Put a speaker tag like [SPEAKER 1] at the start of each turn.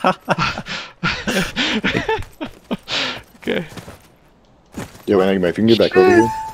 [SPEAKER 1] Okay.
[SPEAKER 2] Yo, Enigma, if you can get back over here.